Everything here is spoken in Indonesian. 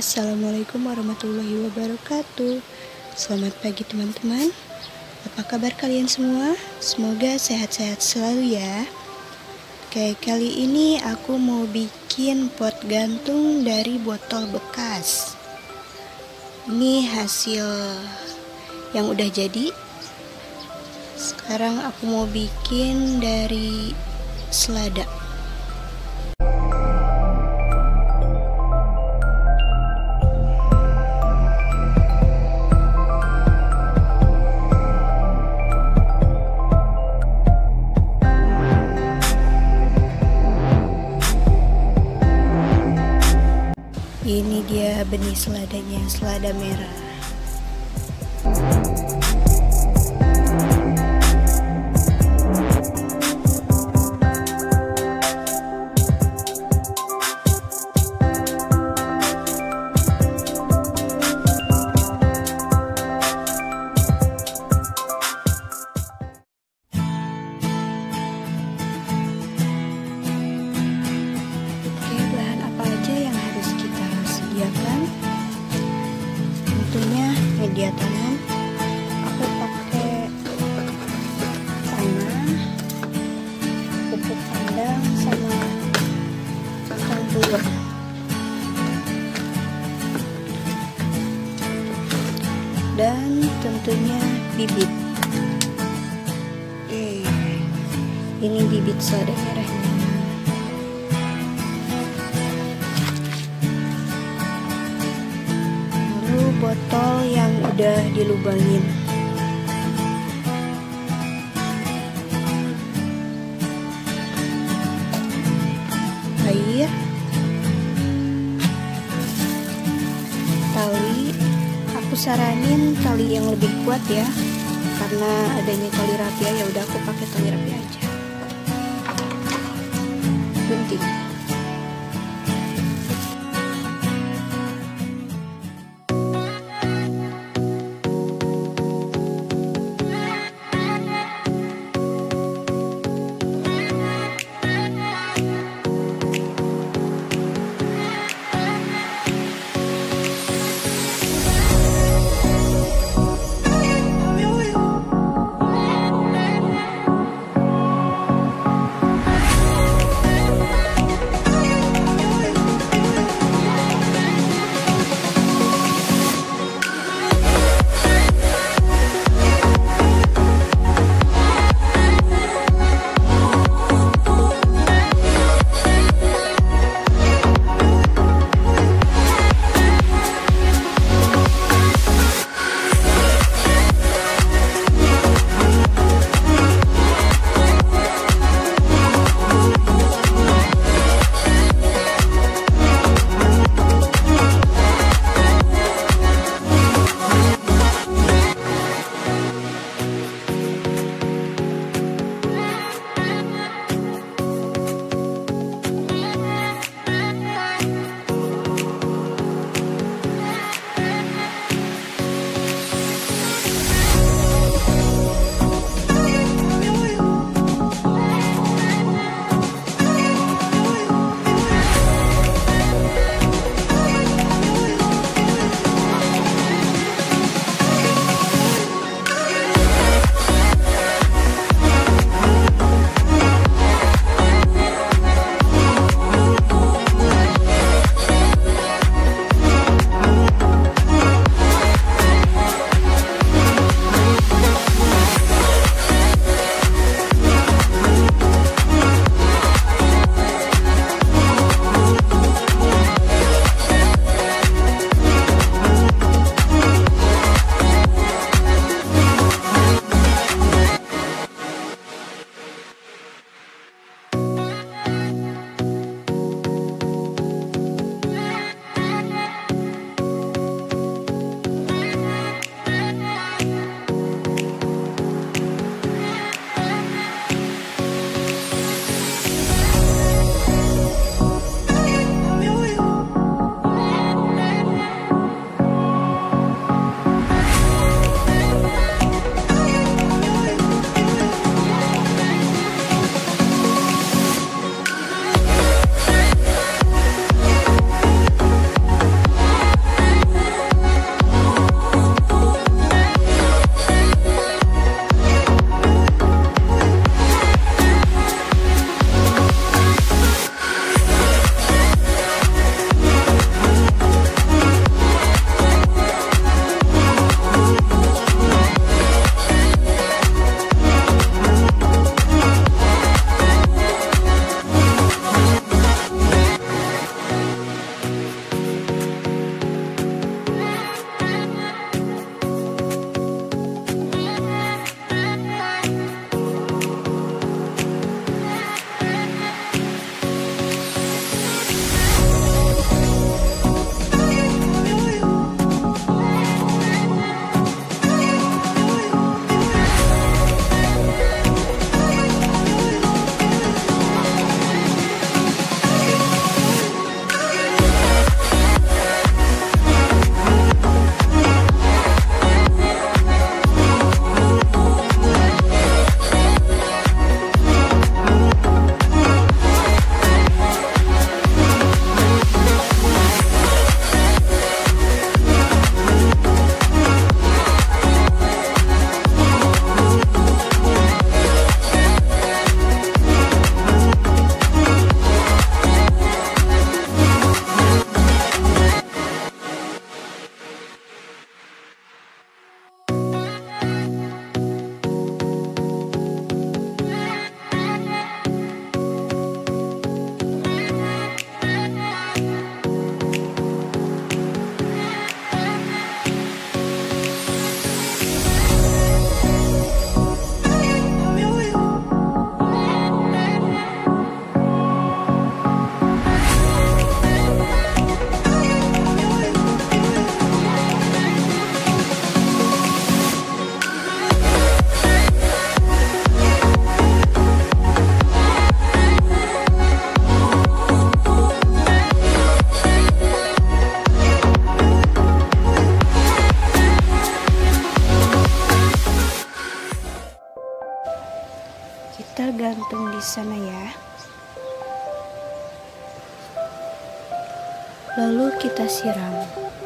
Assalamualaikum warahmatullahi wabarakatuh. Selamat pagi teman-teman. Apa kabar kalian semua? Semoga sehat-sehat selalu ya. Oke, kali ini aku mau bikin pot gantung dari botol bekas. Ini hasil yang udah jadi. Sekarang aku mau bikin dari selada. Ini dia benih seladanya, selada merah. Tentunya media tanam, aku pakai tanah, pupuk kandang, sama pakan telur. Dan tentunya bibit. Ini bibit selada merahnya. Botol yang udah dilubangin. Air, tali, aku saranin tali yang lebih kuat ya, karena adanya tali rapia. Ya udah aku pakai tali rapia aja. Gunting. gantung di sana ya. Lalu kita siram.